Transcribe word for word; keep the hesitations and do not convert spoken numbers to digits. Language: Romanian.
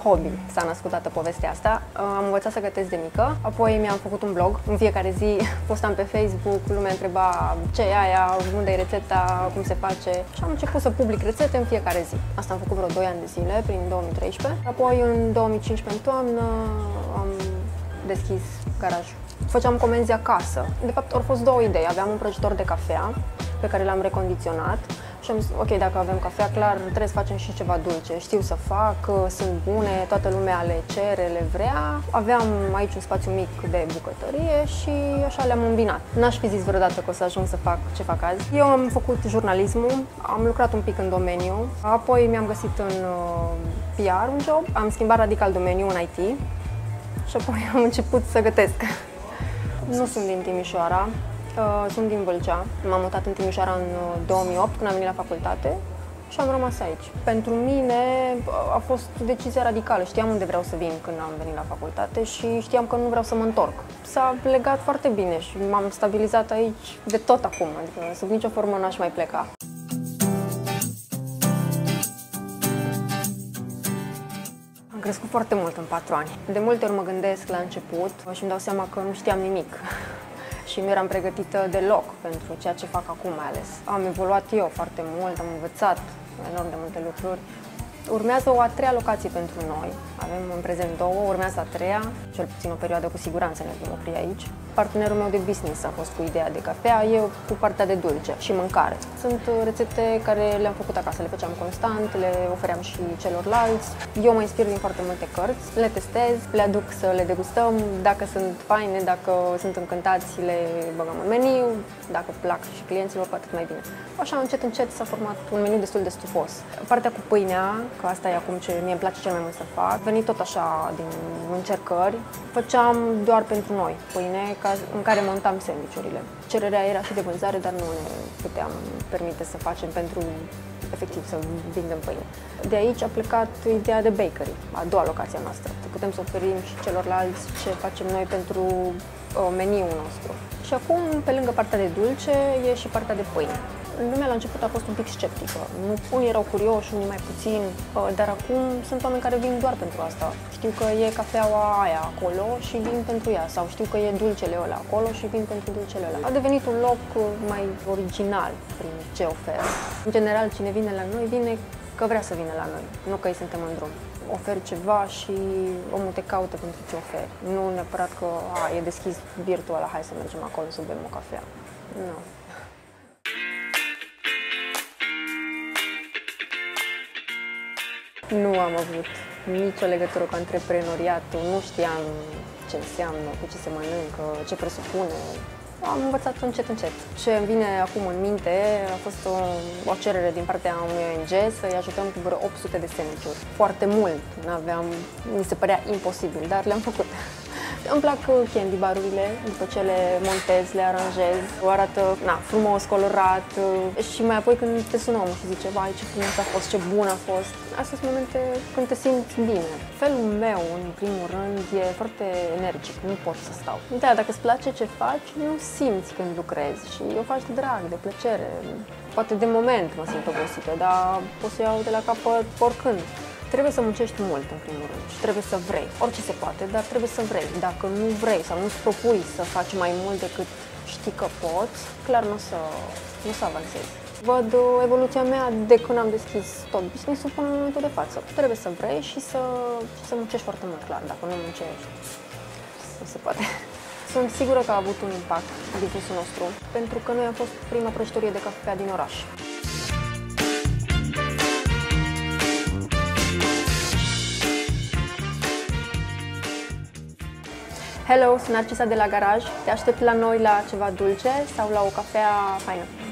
hobby s-a născut toată povestea asta. Am învățat să gătesc de mică, apoi mi-am făcut un blog. În fiecare zi postam pe Facebook, lumea întreba ce e aia, unde e rețeta, cum se face. Și am început să public rețete în fiecare zi. Asta am făcut vreo doi ani de zile, prin două mii treisprezece. Apoi în două mii cincisprezece, în toamnă, am deschis garajul. Făceam comenzi acasă. De fapt, au fost două idei. Aveam un prăjitor de cafea pe care l-am recondiționat și am zis, ok, dacă avem cafea, clar, trebuie să facem și ceva dulce. Știu să fac, sunt bune, toată lumea le cere, le vrea. Aveam aici un spațiu mic de bucătărie și așa le-am îmbinat. N-aș fi zis vreodată că o să ajung să fac ce fac azi. Eu am făcut jurnalismul, am lucrat un pic în domeniu, apoi mi-am găsit în P R un job, am schimbat radical domeniul în I T și apoi am început să gătesc. Nu sunt din Timișoara, sunt din Vâlcea. M-am mutat în Timișoara în două mii opt, când am venit la facultate și am rămas aici. Pentru mine a fost decizia radicală. Știam unde vreau să vin când am venit la facultate și știam că nu vreau să mă întorc. S-a legat foarte bine și m-am stabilizat aici de tot acum, adică sub nicio formă n-aș mai pleca. Am crescut foarte mult în patru ani. De multe ori mă gândesc la început și îmi dau seama că nu știam nimic. Și nu eram pregătită deloc pentru ceea ce fac acum mai ales. Am evoluat eu foarte mult, am învățat enorm de multe lucruri. Urmează o a treia locație pentru noi. Avem în prezent două, urmează a treia, cel puțin o perioadă cu siguranță ne vom opri aici. Partenerul meu de business a fost cu ideea de cafea, eu cu partea de dulce și mâncare. Sunt rețete care le-am făcut acasă, le făceam constant, le ofeream și celorlalți. Eu mă inspir din foarte multe cărți, le testez, le aduc să le degustăm, dacă sunt faine, dacă sunt încântați, le băgăm în meniu, dacă plac și clienților, cu atât mai bine. Așa, încet, încet s-a format un meniu destul de stufos. Partea cu pâinea, că asta e acum ce mie îmi place cel mai mult să fac, venit tot așa din încercări. Făceam doar pentru noi pâine în care montam sandwich-urile. Cererea era și de vânzare, dar nu ne puteam permite să facem pentru, efectiv, să vindem pâine. De aici a plecat ideea de bakery, a doua locație a noastră. Putem să oferim și celorlalți ce facem noi pentru meniul nostru. Și acum, pe lângă partea de dulce, e și partea de pâine. Lumea la început a fost un pic sceptică. Unii erau curioși, unii mai puțin, dar acum sunt oameni care vin doar pentru asta. Știu că e cafeaua aia acolo și vin pentru ea, sau știu că e dulcele ăla acolo și vin pentru dulcele ăla. A devenit un loc mai original prin ce oferă. În general, cine vine la noi, vine că vrea să vină la noi, nu că îi suntem în drum. Oferi ceva și omul te caută pentru ce oferi. Nu neapărat că a, e deschis birtul ăla, hai să mergem acolo să bem o cafea. Nu. Nu am avut nicio legătură cu antreprenoriatul, nu știam ce înseamnă, cu ce se mănâncă, ce presupune. Am învățat încet, încet. Ce îmi vine acum în minte a fost o, o cerere din partea unui O N G să-i ajutăm cu vreo opt sute de sandwich-uri. Foarte mult, n-aveam, mi se părea imposibil, dar le-am făcut. Îmi plac candy barurile, după ce le montez, le aranjez, o arată na, frumos, colorat și mai apoi când te sună omul și zice vai, ce frumos a fost, ce bun a fost. Astea sunt momente când te simți bine. Felul meu, în primul rând, e foarte energic, nu pot să stau. Da, dacă îți place ce faci, nu simți când lucrezi și o faci de drag, de plăcere. Poate de moment mă simt obosită, dar poți să iau de la capăt oricând. Trebuie să muncești mult, în primul rând, și trebuie să vrei. Orice se poate, dar trebuie să vrei. Dacă nu vrei sau nu-ți propui să faci mai mult decât știi că poți, clar nu o să, nu o să avansezi. Văd evoluția mea de când am deschis tot business-ul până în momentul de față. Trebuie să vrei și să, și să muncești foarte mult, clar. Dacă nu muncești, nu se poate. Sunt sigură că a avut un impact business-ul nostru, pentru că noi am fost prima prăjitorie de cafea din oraș. Hello, sunt Narcisa de la Garaj. Te aștept la noi la ceva dulce sau la o cafea faină.